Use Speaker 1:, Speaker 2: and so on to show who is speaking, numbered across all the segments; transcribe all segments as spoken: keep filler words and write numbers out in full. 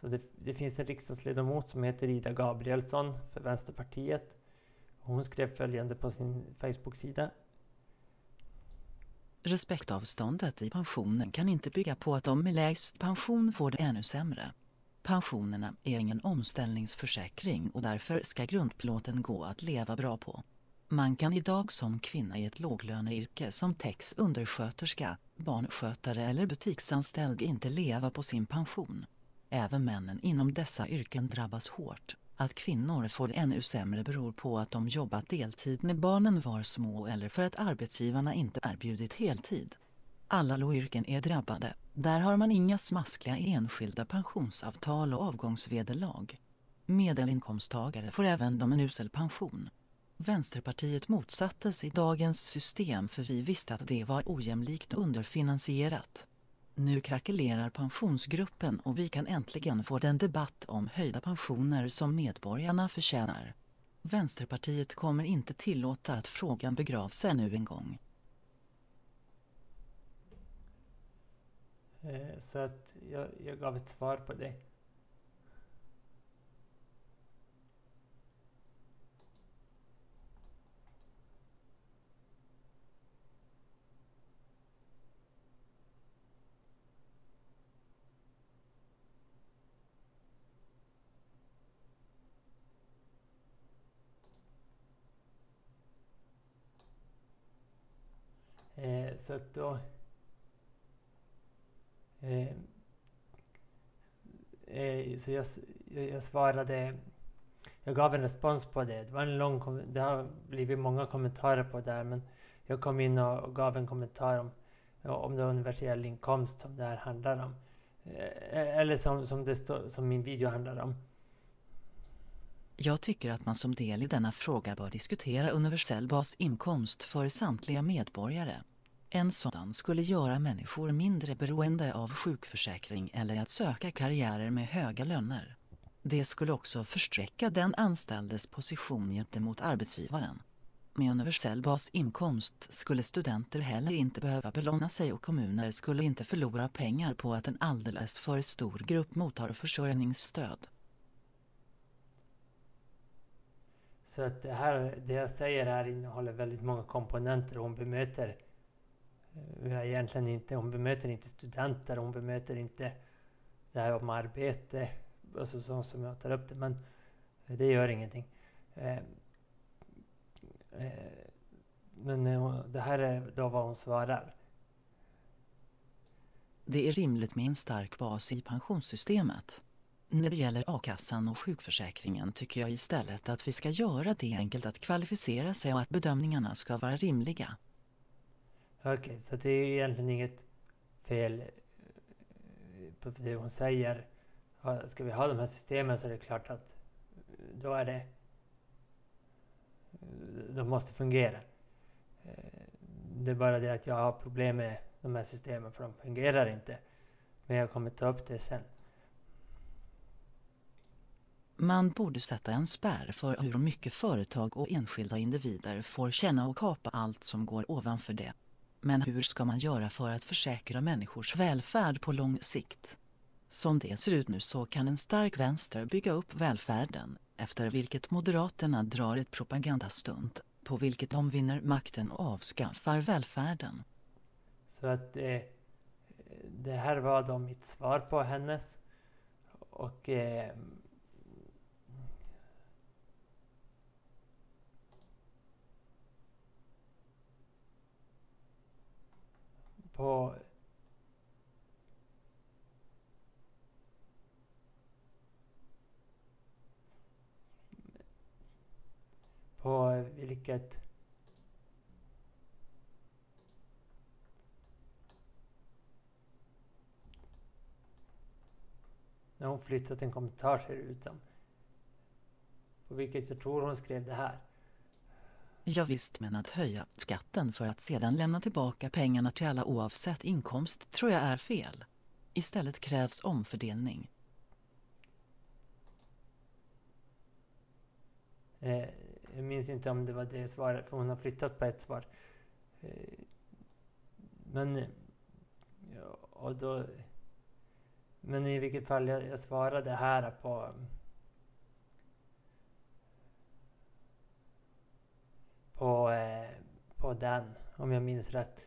Speaker 1: Så det, det finns en riksdagsledamot som heter Ida Gabrielsson för Vänsterpartiet. Hon skrev följande på sin Facebook-sida.
Speaker 2: Respektavståndet i pensionen kan inte bygga på att de med lägst pension får det ännu sämre. Pensionerna är ingen omställningsförsäkring och därför ska grundplåten gå att leva bra på. Man kan idag som kvinna i ett låglöneyrke som textundersköterska, barnskötare eller butiksanställd inte leva på sin pension. Även männen inom dessa yrken drabbas hårt. Att kvinnor får det ännu sämre beror på att de jobbat deltid när barnen var små eller för att arbetsgivarna inte erbjudit heltid. Alla lågyrken är drabbade. Där har man inga smaskliga enskilda pensionsavtal och avgångsvederlag. Medelinkomsttagare får även de en usel pension. Vänsterpartiet motsatte sig dagens system för vi visste att det var ojämlikt och underfinansierat. Nu krackelerar pensionsgruppen och vi kan äntligen få den debatt om höjda pensioner som medborgarna förtjänar. Vänsterpartiet kommer inte tillåta att frågan begravs ännu en gång.
Speaker 1: Eh, så att jag, jag gav ett svar på det. Eh, så att då eh, eh, så jag, jag, jag svarade, jag gav en respons på det. Det var en lång kom- det har blivit många kommentarer på det här, men jag kom in och, och gav en kommentar om, om det universell inkomst som det här handlar om. Eh, eller som, som, det stå, som min video handlar om.
Speaker 2: Jag tycker att man som del i denna fråga bör diskutera universell basinkomst för samtliga medborgare. En sådan skulle göra människor mindre beroende av sjukförsäkring eller att söka karriärer med höga löner. Det skulle också försträcka den anställdes position gentemot arbetsgivaren. Med universell basinkomst skulle studenter heller inte behöva belåna sig och kommuner skulle inte förlora pengar på att en alldeles för stor grupp mottar försörjningsstöd.
Speaker 1: Så att det här, det jag säger här innehåller väldigt många komponenter. Hon bemöter eh, egentligen inte, hon bemöter inte studenter, hon bemöter inte det här om arbete, alltså så som jag tar upp det, men det gör ingenting. Eh, eh, men eh, det här är då vad hon svarar.
Speaker 2: Det är rimligt med en stark bas i pensionssystemet. När det gäller a-kassan och sjukförsäkringen tycker jag istället att vi ska göra det enkelt att kvalificera sig och att bedömningarna ska vara rimliga.
Speaker 1: Okej, okay, så det är egentligen inget fel på det hon säger. Ska vi ha de här systemen så är det klart att då är det de måste fungera. Det är bara det att jag har problem med de här systemen för de fungerar inte. Men jag kommer ta upp det sen.
Speaker 2: Man borde sätta en spärr för hur mycket företag och enskilda individer får känna och kapa allt som går ovanför det. Men hur ska man göra för att försäkra människors välfärd på lång sikt? Som det ser ut nu så kan en stark vänster bygga upp välfärden, efter vilket Moderaterna drar ett propagandastunt, på vilket de vinner makten och avskaffar välfärden.
Speaker 1: Så att eh, det här var då mitt svar på hennes. Och eh, på på vilket när hon flyttat en kommentar ser det ut som. På vilket jag tror hon skrev det här.
Speaker 2: Ja visst, men att höja skatten för att sedan lämna tillbaka pengarna till alla oavsett inkomst tror jag är fel. Istället krävs omfördelning.
Speaker 1: Eh, jag minns inte om det var det svaret, för hon har flyttat på ett svar. Eh, men, ja, och då... men i vilket fall jag, jag svarade här på på, eh, på den, om jag minns rätt.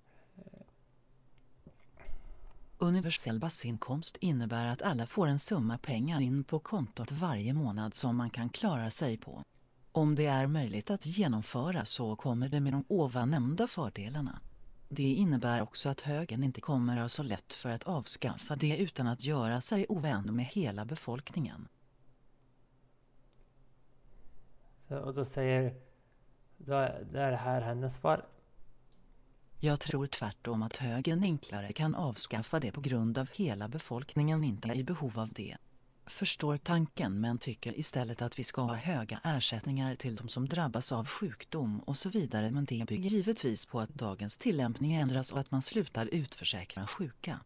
Speaker 2: Universell basinkomst innebär att alla får en summa pengar in på kontot varje månad som man kan klara sig på. Om det är möjligt att genomföra så kommer det med de ovan nämnda fördelarna. Det innebär också att högern inte kommer att så lätt för att avskaffa det utan att göra sig ovän med hela befolkningen.
Speaker 1: Så, och då säger, då är det här hennes svar.
Speaker 2: Jag tror tvärtom att högern enklare kan avskaffa det på grund av hela befolkningen inte är i behov av det. Förstår tanken men tycker istället att vi ska ha höga ersättningar till de som drabbas av sjukdom och så vidare, men det bygger givetvis på att dagens tillämpning ändras och att man slutar utförsäkra sjuka.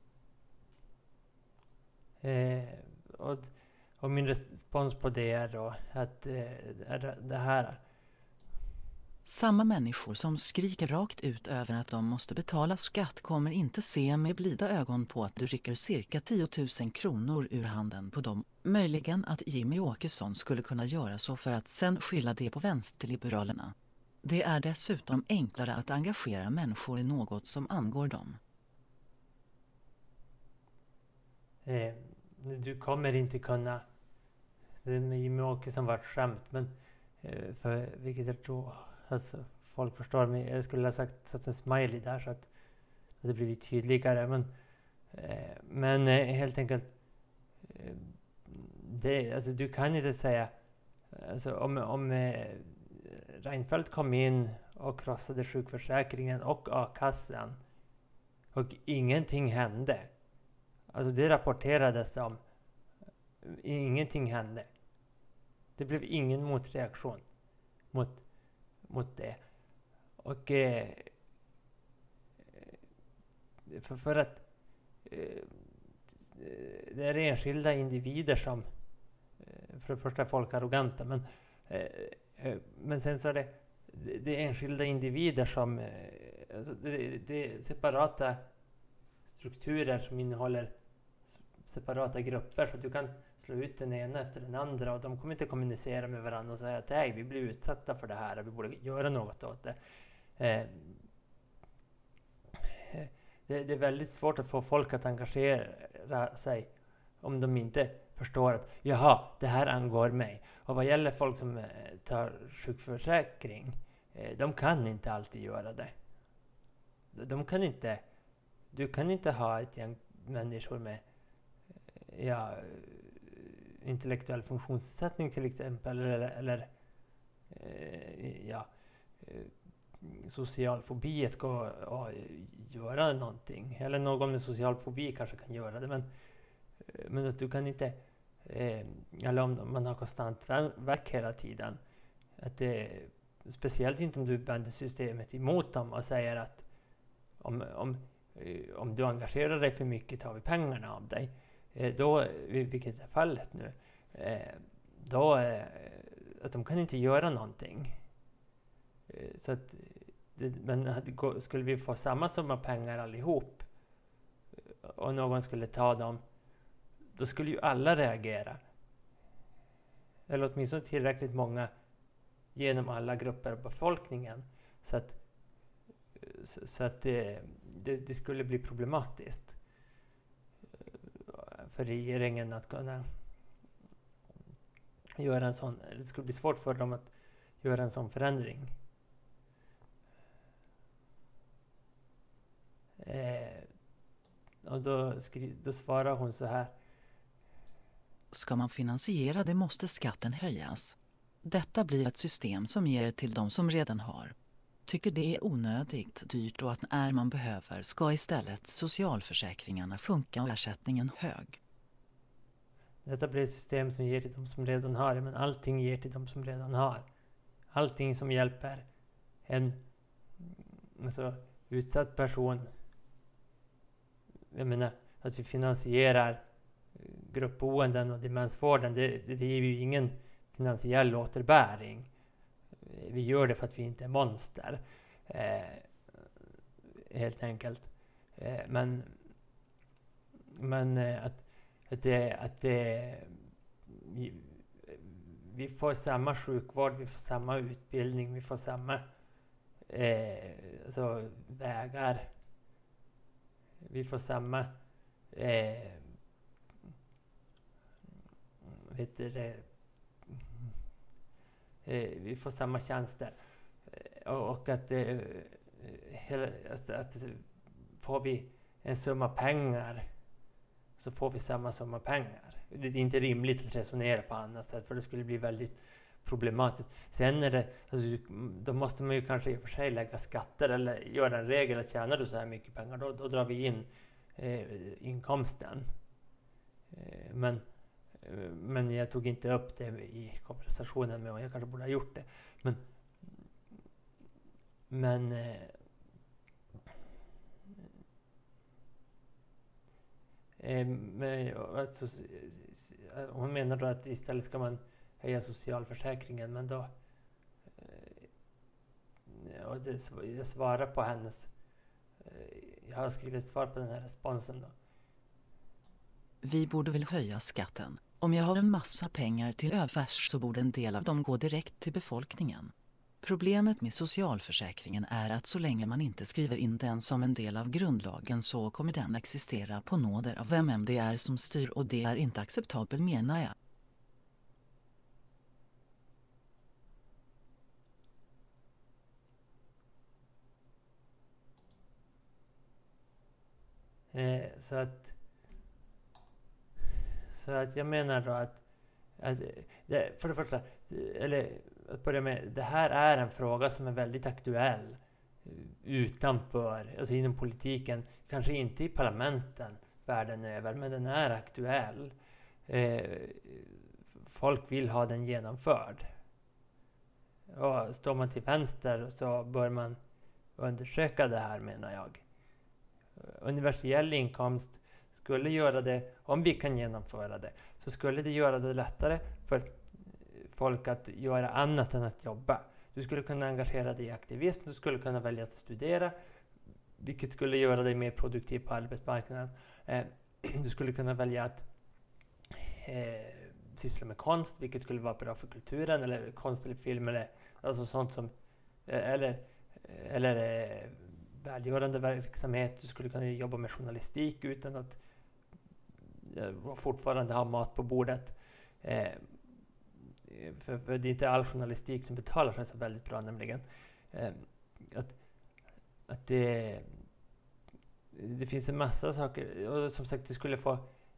Speaker 1: Eh, och, och min respons på det är då att eh, är det här.
Speaker 2: Samma människor som skriker rakt ut över att de måste betala skatt kommer inte se med blida ögon på att du rycker cirka tio tusen kronor ur handen på dem. Möjligen att Jimmy Åkesson skulle kunna göra så för att sen skylla det på vänsterliberalerna. Det är dessutom enklare att engagera människor i något som angår dem.
Speaker 1: Eh, du kommer inte kunna... Det med Jimmy Åkesson var ett skämt, men eh, för vilket jag tror... Alltså, folk förstår mig. Jag skulle ha sagt satt en smiley där så att det blir tydligare. Men, eh, men eh, helt enkelt... Eh, det, alltså, du kan inte säga... Alltså, om om eh, Reinfeldt kom in och krossade sjukförsäkringen och a-kassan och ingenting hände. Alltså det rapporterades om. Ingenting hände. Det blev ingen motreaktion mot, mot det. Och eh, för, för att eh, det är enskilda individer som eh, för det första är folk arroganta, men, eh, eh, men sen så är det, det är enskilda individer som eh, alltså det, det är separata strukturer som innehåller separata grupper, så att du kan slå ut den ena efter den andra och de kommer inte kommunicera med varandra och säga att nej, vi blir utsatta för det här och vi borde göra något åt det. Eh, det. Det är väldigt svårt att få folk att engagera sig om de inte förstår att jaha, det här angår mig. Och vad gäller folk som eh, tar sjukförsäkring, eh, de kan inte alltid göra det. De kan inte, du kan inte ha ett gäng människor med ja, intellektuell funktionsnedsättning till exempel, eller, eller eh, ja, eh, social fobi att gå och göra någonting. Eller någon med social fobi kanske kan göra det, men, men att du kan inte, eh, eller om man har konstant verk hela tiden, att det, speciellt inte om du vänder systemet emot dem och säger att om, om, om du engagerar dig för mycket tar vi pengarna av dig. Då, vilket är fallet nu, då att de kan inte göra någonting. Så att, men skulle vi få samma summa pengar allihop och någon skulle ta dem, då skulle ju alla reagera. Eller åtminstone tillräckligt många genom alla grupper av befolkningen. Så att, så, så att det, det, det skulle bli problematiskt för regeringen att kunna göra en sån. Det skulle bli svårt för dem att göra en sån förändring. Eh, och då, skri- då svarar hon så här.
Speaker 2: Ska man finansiera det måste skatten höjas. Detta blir ett system som ger till de som redan har. Tycker det är onödigt dyrt och att när man behöver ska istället socialförsäkringarna funka och ersättningen hög.
Speaker 1: Detta blir ett system som ger till de som redan har, men allting ger till de som redan har. Allting som hjälper en alltså, utsatt person. Jag menar, att vi finansierar gruppboenden och demensvården, det, det, det ger ju ingen finansiell återbäring. Vi gör det för att vi inte är monster. Eh, helt enkelt. Eh, men men eh, att att det, att det vi, vi får samma sjukvård, vi får samma utbildning, vi får samma eh, alltså vägar, vi får samma eh, vet du det, eh, vi får samma tjänster och, och att eh, hela, alltså, att får vi en summa pengar så får vi samma summa pengar. Det är inte rimligt att resonera på annat sätt, för det skulle bli väldigt problematiskt. Sen är det, alltså, då måste man ju kanske i och för sig lägga skatter eller göra en regel att tjänar du så här mycket pengar, då, då drar vi in eh, inkomsten. Eh, men, eh, men jag tog inte upp det i konversationen med, och jag kanske borde ha gjort det. Men, men eh, Men, alltså, hon menar då att istället ska man höja socialförsäkringen, men då och det, jag svarar på hennes, jag har skrivit svar på den här responsen då.
Speaker 2: Vi borde väl höja skatten. Om jag har en massa pengar till övers så borde en del av dem gå direkt till befolkningen. Problemet med socialförsäkringen är att så länge man inte skriver in den som en del av grundlagen så kommer den existera på nåder av vem än det är som styr, och det är inte acceptabelt, menar jag.
Speaker 1: Eh, så att så att jag menar då att, att det, för det första, eller att börja med, det här är en fråga som är väldigt aktuell utanför, alltså inom politiken, kanske inte i parlamenten världen över, men den är aktuell. Eh, folk vill ha den genomförd. Och står man till vänster så bör man undersöka det här, menar jag. Universell inkomst skulle göra det, om vi kan genomföra det, så skulle det göra det lättare för folk att göra annat än att jobba. Du skulle kunna engagera dig i aktivism, du skulle kunna välja att studera, vilket skulle göra dig mer produktiv på arbetsmarknaden. Eh, du skulle kunna välja att eh, syssla med konst, vilket skulle vara bra för kulturen, eller konst eller film, eller alltså sånt som, eh, eller, eller eh, välgörande verksamhet. Du skulle kunna jobba med journalistik utan att eh, fortfarande ha mat på bordet. Eh, För, för det är inte all journalistik som betalar sig så väldigt bra, nämligen. Eh, att, att det, det finns en massa saker, och som sagt, det skulle få,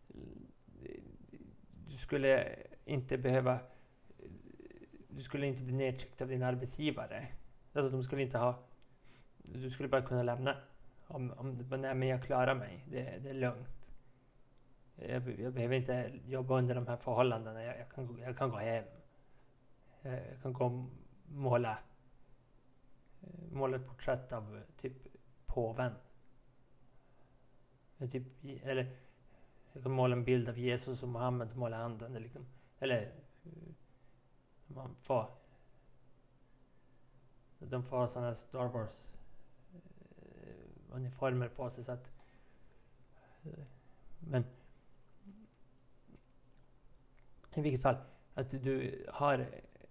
Speaker 1: du skulle inte behöva, du skulle inte bli nedtryckt av din arbetsgivare. Alltså de skulle inte ha, du skulle bara kunna lämna om, om du bara, nej men jag klarar mig, det, det är lugnt. Jag, jag behöver inte jobba under de här förhållandena, jag, jag, kan, jag kan gå hem. Jag kan gå och måla, måla ett porträtt av typ påven. Typ, eller jag kan måla en bild av Jesus och Mohammed och måla handen. Liksom. Eller man får, de får sådana Star Wars uniformer på sig. Så att, men i vilket fall, att du har,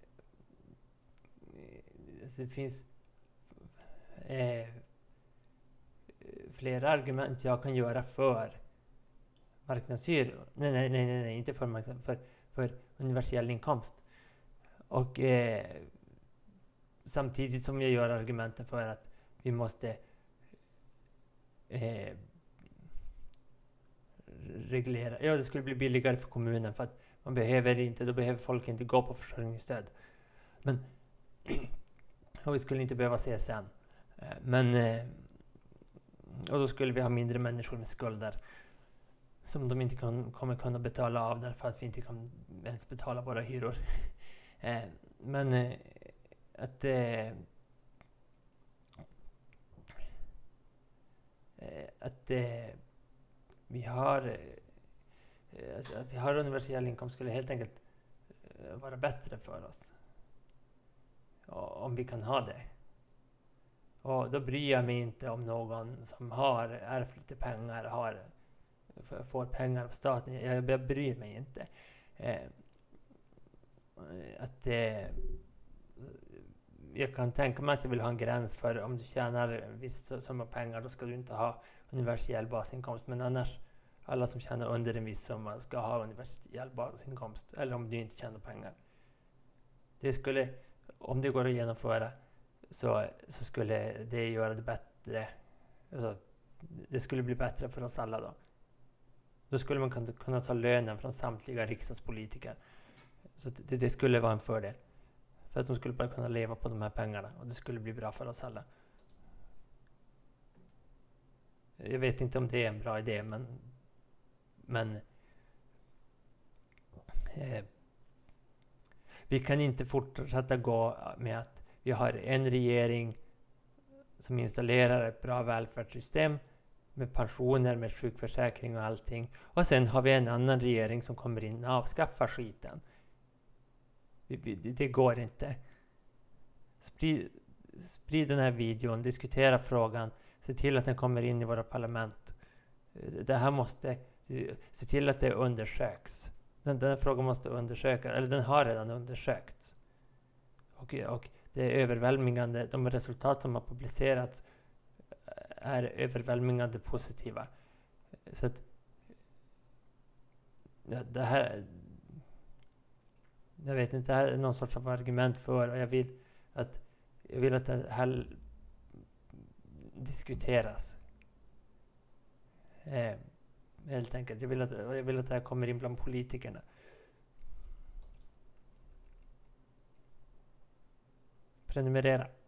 Speaker 1: det finns eh, flera argument jag kan göra för marknadshyror. Nej, nej, nej, nej, nej, inte för marknad, för, för universell inkomst. Och eh, samtidigt som jag gör argumenten för att vi måste eh, reglera. Ja, det skulle bli billigare för kommunen för att man behöver inte, då behöver folk inte gå på försörjningsstöd. Men och vi skulle inte behöva se sen. Men eh, och då skulle vi ha mindre människor med skulder som de inte kan, kommer kunna betala av därför att vi inte kan ens betala våra hyror. eh, men eh, att eh, att eh, vi har eh, alltså, att vi har universell inkomst skulle helt enkelt eh, vara bättre för oss. Om vi kan ha det. Och då bryr jag mig inte om någon som har ärvt lite pengar har får pengar av staten. Jag, jag bryr mig inte. Eh, att det, jag kan tänka mig att jag vill ha en gräns för om du tjänar en viss summa pengar, då ska du inte ha universell basinkomst. Men annars, alla som tjänar under en viss summa ska ha universell basinkomst. Eller om du inte tjänar pengar. Det skulle, om det går att genomföra, så, så skulle det göra det bättre. Alltså, det skulle bli bättre för oss alla då. Då skulle man kunna, kunna ta lönen från samtliga riksdagspolitiker. Så det, det skulle vara en fördel. För att de skulle bara kunna leva på de här pengarna. Och det skulle bli bra för oss alla. Jag vet inte om det är en bra idé, men... Men... Eh, vi kan inte fortsätta gå med att vi har en regering som installerar ett bra välfärdssystem med pensioner, med sjukförsäkring och allting. Och sen har vi en annan regering som kommer in och avskaffar skiten. Vi, vi, det går inte. Sprid, sprid den här videon, diskutera frågan, se till att den kommer in i våra parlament. Det här måste, se till att det undersöks. Den, den här frågan måste undersökas, eller den har redan undersökts. Och, och det är överväldigande, de resultat som har publicerats är överväldigande positiva. Så att det, det här, jag vet inte, det här är någon sorts av argument för, och jag vill att jag vill att det här diskuteras. Eh, helt enkelt. Jag vill att jag vill att det här kommer in bland politikerna. Prenumerera.